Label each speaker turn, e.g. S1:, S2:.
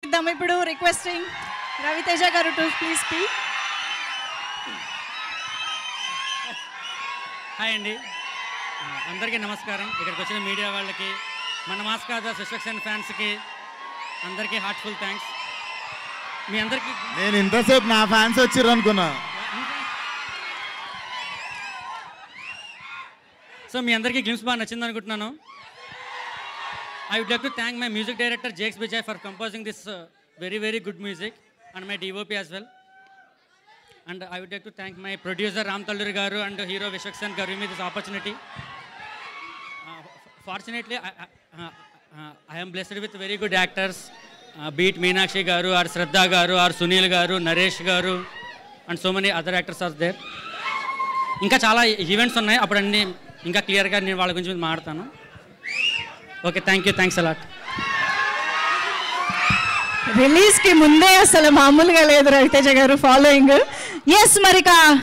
S1: చేద్దాం ఇప్పుడు. రిక్వెస్టింగ్ రవితేజ గారు టు ప్లీజ్ స్పీక్.
S2: హాయ్ అండి, అందరికీ నమస్కారం. ఇక్కడికి వచ్చిన మీడియా వాళ్ళకి, మన మాస్ కాదా సస్పెక్షన్ ఫ్యాన్స్కి అందరికీ హార్ట్ఫుల్ థ్యాంక్స్. మీ అందరికీ
S3: నేను ఇంతసేపు నా ఫ్యాన్స్ వచ్చిర్రు అనుకున్నా.
S2: సో మీ అందరికీ గ్లిమ్స్ బాగా నచ్చింది అనుకుంటున్నాను. I would like to thank my music director Jakes Vijay for composing this very good music, and my DOP as well. And I would like to thank my producer Ram Talluri garu and hero Vishwaksan garu giving me this opportunity. Fortunately, I am blessed with very good actors, be it Meenakshi garu or Shraddha garu or Sunil garu, Naresh garu, and so many other actors are there. ఇంకా చాలా events ఉన్నాయి, అప్పుడు అన్నీ ఇంకా క్లియర్గా నేను వాళ్ళ గురించి మాట్లాడతాను. Okay, thanks a lot.
S1: రిలీజ్కి ముందే అసలు మామూలుగా లేదు రవితేజ గారు ఫాలోయింగ్. ఎస్, మరి